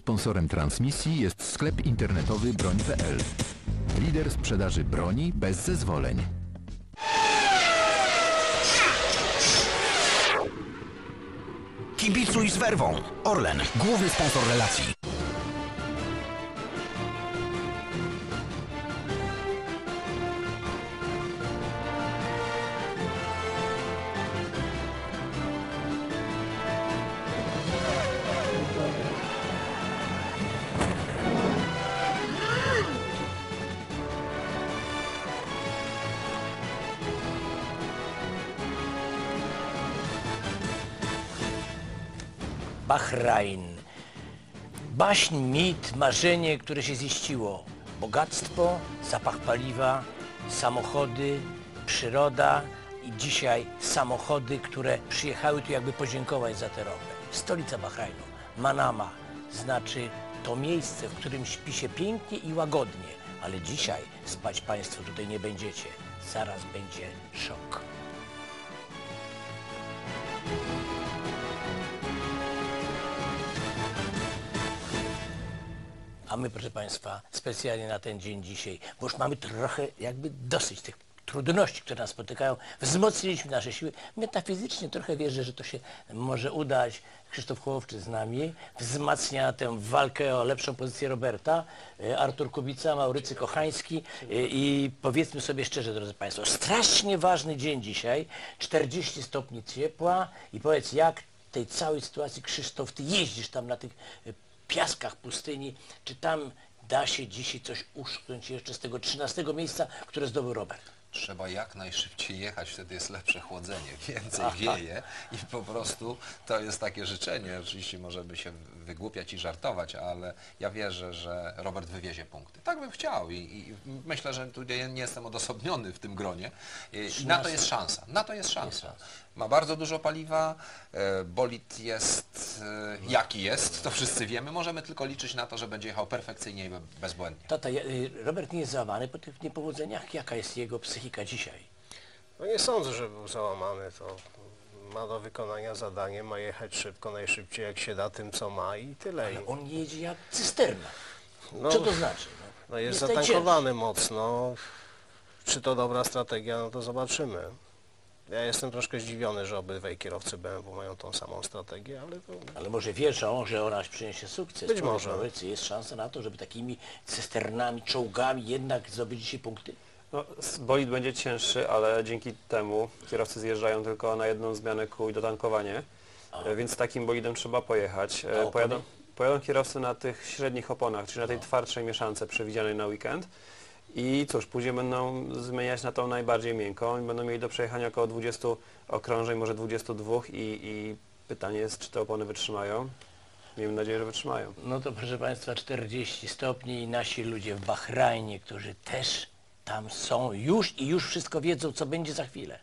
Sponsorem transmisji jest sklep internetowy broń.pl. Lider sprzedaży broni bez zezwoleń. Kibicuj z werwą. Orlen, główny sponsor relacji. Bahrajn. Baśń, mit, marzenie, które się ziściło. Bogactwo, zapach paliwa, samochody, przyroda i dzisiaj samochody, które przyjechały tu jakby podziękować za tę ropę. Stolica Bahrajnu, Manama, znaczy to miejsce, w którym śpi się pięknie i łagodnie. Ale dzisiaj spać Państwo tutaj nie będziecie. Zaraz będzie szok. A my, proszę Państwa, specjalnie na ten dzień dzisiaj, bo już mamy trochę jakby dosyć tych trudności, które nas spotykają, wzmocniliśmy nasze siły. Metafizycznie trochę wierzę, że to się może udać. Krzysztof Hołowczy z nami wzmacnia tę walkę o lepszą pozycję Roberta, Artur Kubica, Maurycy Kochański i powiedzmy sobie szczerze, drodzy Państwo, strasznie ważny dzień dzisiaj, 40 stopni ciepła i powiedz, jak w tej całej sytuacji, Krzysztof, ty jeździsz tam na tych piaskach pustyni, czy tam da się dzisiaj coś uszknąć jeszcze z tego 13 miejsca, które zdobył Robert? Trzeba jak najszybciej jechać, wtedy jest lepsze chłodzenie, więcej wieje i po prostu to jest takie życzenie. Oczywiście możemy się wygłupiać i żartować, ale ja wierzę, że Robert wywiezie punkty. Tak bym chciał i myślę, że tutaj nie jestem odosobniony w tym gronie. I na to jest szansa, na to jest szansa. Ma bardzo dużo paliwa, bolid jest jaki jest, to wszyscy wiemy. Możemy tylko liczyć na to, że będzie jechał perfekcyjnie i bezbłędnie. Tata, Robert nie jest załamany po tych niepowodzeniach. Jaka jest jego psychika dzisiaj? No nie sądzę, że był załamany. To ma do wykonania zadanie, ma jechać szybko, najszybciej jak się da tym, co ma i tyle. Ale on jedzie jak cysterna. No, Co to znaczy? no jest zatankowany mocno. Czy to dobra strategia, no to zobaczymy. Ja jestem troszkę zdziwiony, że obydwaj kierowcy BMW mają tą samą strategię, ale to... Ale może wierzą, że ona przyniesie sukces. Być może. Jest szansa na to, żeby takimi cysternami, czołgami jednak zdobyć dzisiaj punkty? No, bolid będzie cięższy, ale dzięki temu kierowcy zjeżdżają tylko na jedną zmianę kół i dotankowanie, więc takim bolidem trzeba pojechać. Pojadą kierowcy na tych średnich oponach, czyli na tej twardszej mieszance przewidzianej na weekend. I cóż, później będą zmieniać na tą najbardziej miękką i będą mieli do przejechania około 20 okrążeń, może 22 i pytanie jest, czy te opony wytrzymają. Miejmy nadzieję, że wytrzymają. No to proszę Państwa, 40 stopni i nasi ludzie w Bahrajnie, którzy też tam są już i już wszystko wiedzą, co będzie za chwilę.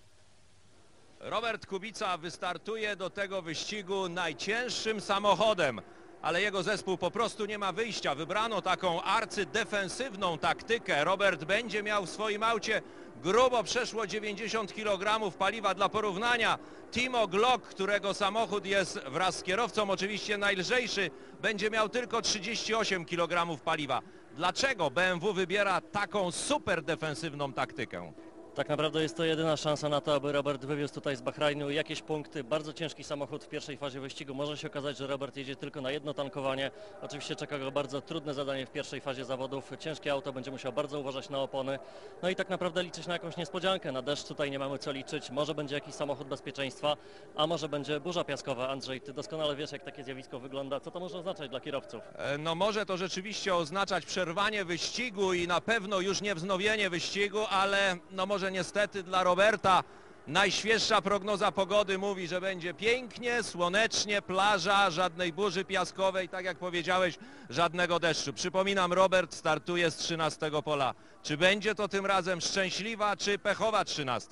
Robert Kubica wystartuje do tego wyścigu najcięższym samochodem, ale jego zespół po prostu nie ma wyjścia. Wybrano taką arcydefensywną taktykę. Robert będzie miał w swoim aucie grubo przeszło 90 kg paliwa. Dla porównania Timo Glock, którego samochód jest wraz z kierowcą oczywiście najlżejszy, będzie miał tylko 38 kg paliwa. Dlaczego BMW wybiera taką super defensywną taktykę? Tak naprawdę jest to jedyna szansa na to, aby Robert wywiózł tutaj z Bahrajnu jakieś punkty. Bardzo ciężki samochód w pierwszej fazie wyścigu. Może się okazać, że Robert jedzie tylko na jedno tankowanie. Oczywiście czeka go bardzo trudne zadanie w pierwszej fazie zawodów. Ciężkie auto, będzie musiał bardzo uważać na opony. No i tak naprawdę liczyć na jakąś niespodziankę. Na deszcz tutaj nie mamy co liczyć. Może będzie jakiś samochód bezpieczeństwa, a może będzie burza piaskowa. Andrzej, ty doskonale wiesz, jak takie zjawisko wygląda. Co to może oznaczać dla kierowców? No może to rzeczywiście oznaczać przerwanie wyścigu i na pewno już nie wznowienie wyścigu, ale no może niestety dla Roberta najświeższa prognoza pogody mówi, że będzie pięknie, słonecznie, plaża, żadnej burzy piaskowej, tak jak powiedziałeś, żadnego deszczu. Przypominam, Robert startuje z 13 pola. Czy będzie to tym razem szczęśliwa czy pechowa 13?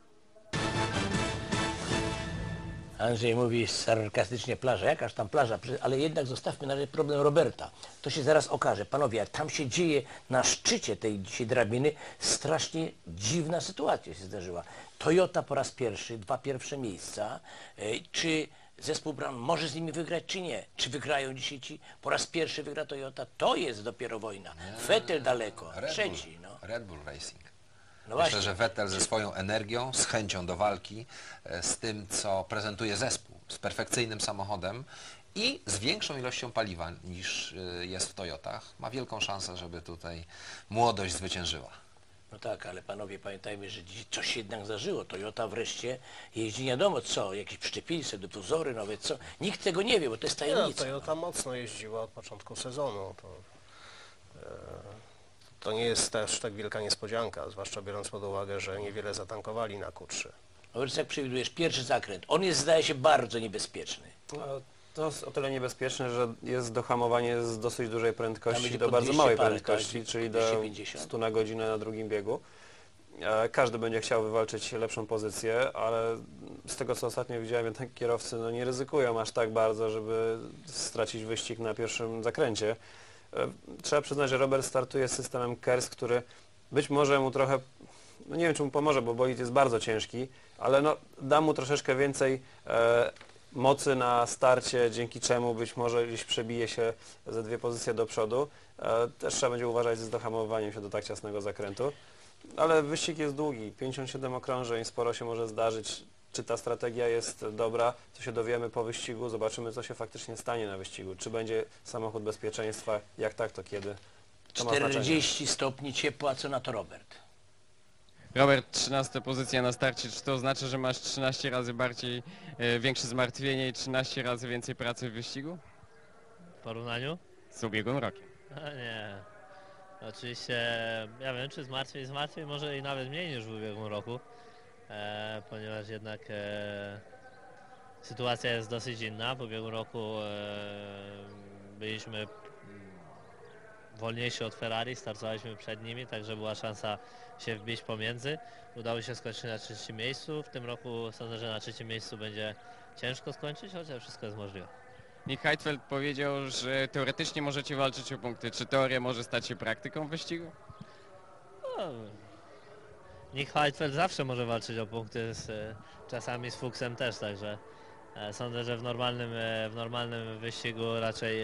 Andrzej mówi sarkastycznie plaża, jakaż tam plaża, ale jednak zostawmy na razie problem Roberta. To się zaraz okaże. Panowie, jak tam się dzieje na szczycie tej dzisiaj drabiny, strasznie dziwna sytuacja się zdarzyła. Toyota po raz pierwszy, 2 pierwsze miejsca. Czy zespół Brown może z nimi wygrać, czy nie? Czy wygrają dzisiaj ci? Po raz pierwszy wygra Toyota? To jest dopiero wojna. Vettel daleko, trzeci. No. Red Bull Racing. No Myślę, właśnie. że Vettel ze swoją energią, z chęcią do walki, z tym, co prezentuje zespół, z perfekcyjnym samochodem i z większą ilością paliwa niż jest w Toyotach, ma wielką szansę, żeby tutaj młodość zwyciężyła. No tak, ale panowie, pamiętajmy, że dziś coś się jednak zdarzyło. Toyota wreszcie jeździ nie wiadomo co, jakieś przyczepili sobie dyfuzory nowe, co. Nikt tego nie wie, bo to jest Nie, tajemnica. Toyota mocno jeździła od początku sezonu. To nie jest też tak wielka niespodzianka, zwłaszcza biorąc pod uwagę, że niewiele zatankowali na Q3. No więc jak przewidujesz pierwszy zakręt, on jest zdaje się bardzo niebezpieczny. To jest o tyle niebezpieczne, że jest dohamowanie z dosyć dużej Tam prędkości będzie do po bardzo 200 małej parę, prędkości, tak? czyli do 250. 100 na godzinę na drugim biegu. Każdy będzie chciał wywalczyć lepszą pozycję, ale z tego co ostatnio widziałem, jednak kierowcy no, nie ryzykują aż tak bardzo, żeby stracić wyścig na pierwszym zakręcie. Trzeba przyznać, że Robert startuje z systemem KERS, który być może mu trochę, no nie wiem czy mu pomoże, bo bolid jest bardzo ciężki, ale no, da mu troszeczkę więcej mocy na starcie, dzięki czemu być może gdzieś przebije się ze 2 pozycje do przodu. Też trzeba będzie uważać z dohamowaniem się do tak ciasnego zakrętu. Ale wyścig jest długi, 57 okrążeń, sporo się może zdarzyć. Czy ta strategia jest dobra, to się dowiemy po wyścigu, zobaczymy co się faktycznie stanie na wyścigu. Czy będzie samochód bezpieczeństwa, jak tak, to kiedy. To ma znaczenie. 40 stopni ciepła, co na to Robert? Robert, 13 pozycja na starcie, czy to oznacza, że masz 13 razy bardziej większe zmartwienie i 13 razy więcej pracy w wyścigu? W porównaniu? Z ubiegłym rokiem. No nie. Oczywiście, ja wiem, czy zmartwień może i nawet mniej niż w ubiegłym roku, ponieważ jednak sytuacja jest dosyć inna. W ubiegłym roku byliśmy wolniejsi od Ferrari, startowaliśmy przed nimi, także była szansa się wbić pomiędzy. Udało się skończyć na 3. miejscu. W tym roku sądzę, że na 3. miejscu będzie ciężko skończyć, chociaż wszystko jest możliwe. Nick Heidfeld powiedział, że teoretycznie możecie walczyć o punkty. Czy teoria może stać się praktyką w wyścigu? No, Nick Heidfeld zawsze może walczyć o punkty, czasami z Fuchsem też, także sądzę, że w normalnym wyścigu raczej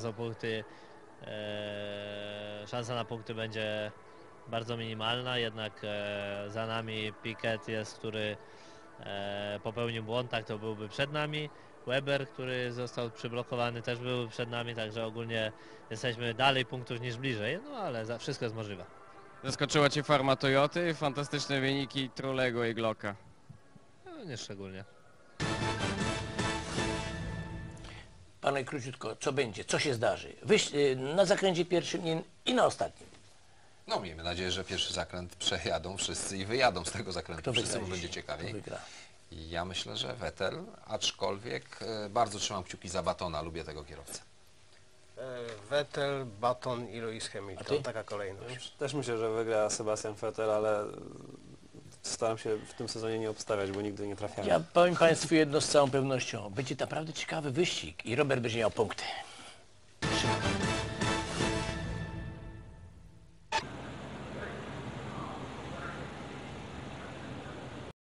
szansa na punkty będzie bardzo minimalna, jednak za nami Piquet jest, który popełnił błąd, tak to byłby przed nami. Weber, który został przyblokowany, też byłby przed nami, także ogólnie jesteśmy dalej punktów niż bliżej, no ale wszystko jest możliwe. Zaskoczyła Cię forma Toyoty, fantastyczne wyniki Trulego i Glocka. No, nie szczególnie. Panie króciutko, co będzie, co się zdarzy? Na zakręcie pierwszym i na ostatnim. No miejmy nadzieję, że pierwszy zakręt przejadą wszyscy i wyjadą z tego zakrętu. Kto Wszyscy wygra mu będzie dzisiaj? ciekawiej. Kto wygra? I ja myślę, że Vettel, aczkolwiek bardzo trzymam kciuki za Battona, lubię tego kierowcę. Vettel, Button i Lewis A Hamilton, ty? taka kolejność. Też myślę, że wygra Sebastian Vettel, ale staram się w tym sezonie nie obstawiać, bo nigdy nie trafiałem. Ja powiem Państwu jedno z całą pewnością. Będzie naprawdę ciekawy wyścig i Robert będzie miał punkty. Trzymam.